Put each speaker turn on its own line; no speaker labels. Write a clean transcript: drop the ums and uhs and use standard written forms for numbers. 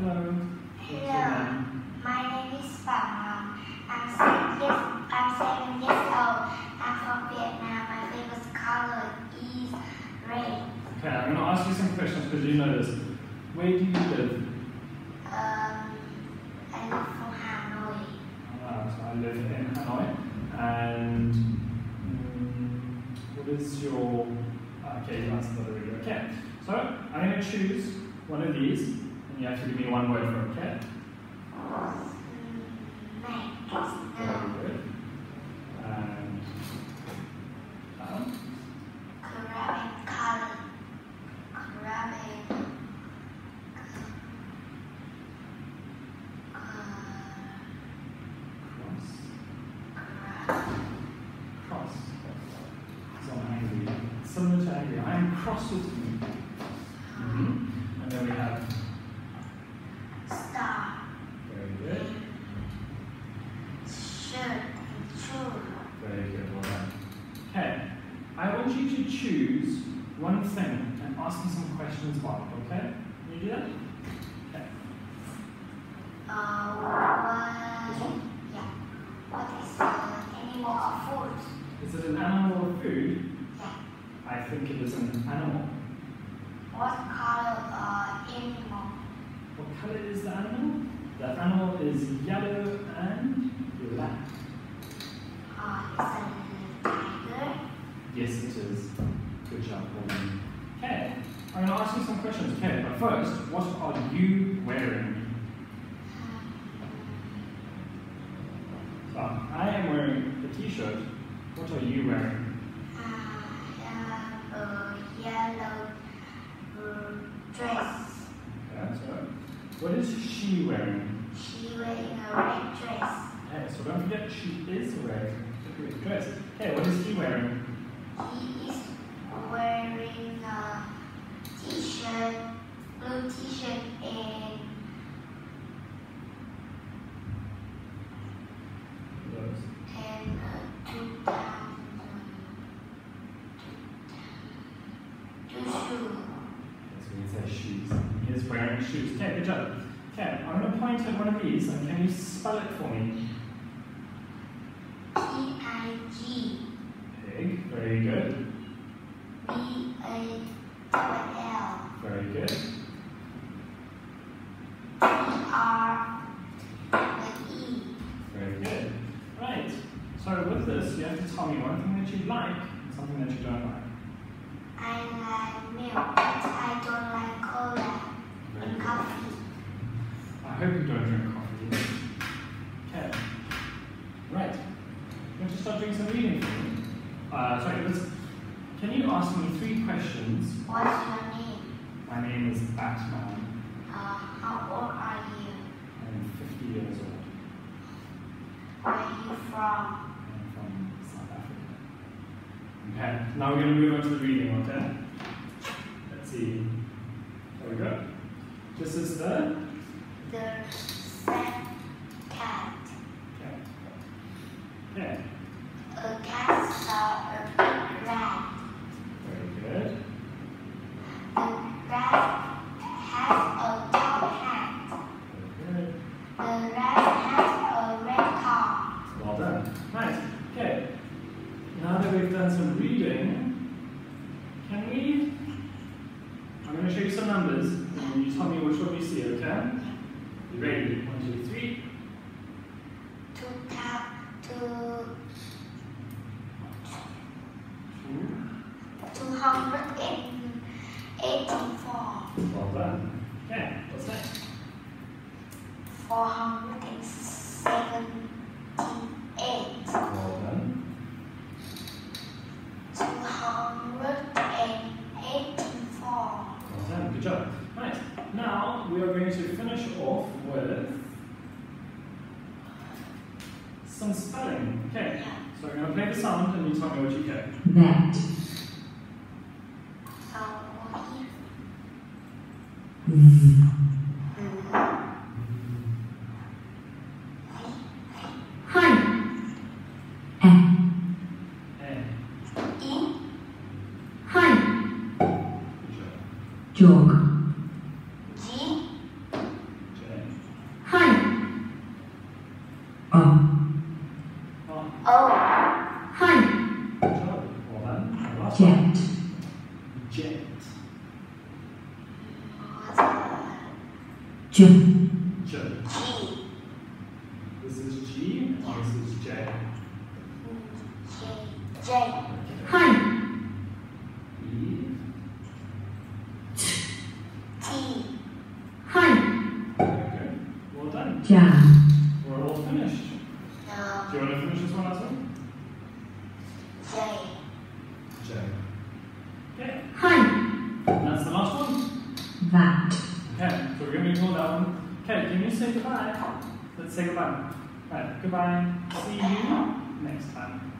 Hello.
Hello. My name is Phạm. I'm 7 years old. I'm from Vietnam. My favorite color is red.
Okay, I'm going to ask you some questions because you know this. Where do you live?
I live from Hanoi.
So I live in Hanoi. And what is your... Okay, you answered that already. Okay, so I'm going to choose one of these and you have to give me one word for it, okay?
Next.
Very good. And
Crab and color. Crab and
cross. So I'm angry. Similar to angry. I am cross with you. And then we have
star.
very good.
Shirt and shoe.
Very good, well done. Okay, I want you to choose one thing and ask me some questions about it, okay? Can you do that? Okay. This one?
Yeah. What is the animal or food?
Is it an animal or food?
Yeah.
I think it is an animal.
What color animal?
What colour is the animal? The animal is yellow and black.
It's a tiger.
Yes, it is. Good job, Gordon. Okay, I'm going to ask you some questions. Okay, but first, what are you wearing? So, I am wearing a t-shirt. What are you wearing?
Yellow dress.
Okay, so what is she wearing?
She wearing a red dress.
Okay, so don't forget she is wearing a red dress. Okay, what is he wearing?
He is wearing a t-shirt, blue t-shirt and two shoes.
That's when you say shoes. He is wearing shoes. Okay, good job. Okay, I'm going to point at one of these and can you spell it for me?
P-I-G.
Pig, very good.
B-A-L-L.
Very good.
T-R-E.
Very good. Right, so with this you have to tell me one thing that you like and something that you don't like.
I like milk, but I don't like cola and coffee.
I hope you don't drink coffee. Okay. Right. I'm going to start doing some reading for you. Can you ask me 3 questions?
What's your name?
My name is Batman.
How old are you?
I'm 50 years old.
Where are you from?
I'm from South Africa. Okay, now we're going to move on to the reading, okay? Let's see. There we go. This is the
sad cat.
Okay. Okay.
A cat saw a big rat.
Very good.
The rat has a tall hat.
Very good.
The rat has a red car.
Well done. Nice. Okay. Now that we've done some reading, I'm going to show you some numbers and you tell me which one you see, okay? You ready? 1, 2, 3.
284.
Well done. Okay, what's next?
478.
Well done.
284.
Well done. Good job. Right. Now we are going to finish off with some spelling. Okay.
Yeah.
So I'm going to play the sound and you tell me what you get.
That. Jog.
G.
Jet.
Jet.
J.
J.
G.
This is G, and this is J.
J.
Hi.
E.
T.
Hi.
Okay, well done.
Jam.
We're all finished.
No.
Do you want to finish this one as well?
J.
J. Okay,
Hi.
and that's the last one.
That.
Okay, so we're going to ignore that one. Okay, can you say goodbye? Let's say goodbye. Right, goodbye. See you next time.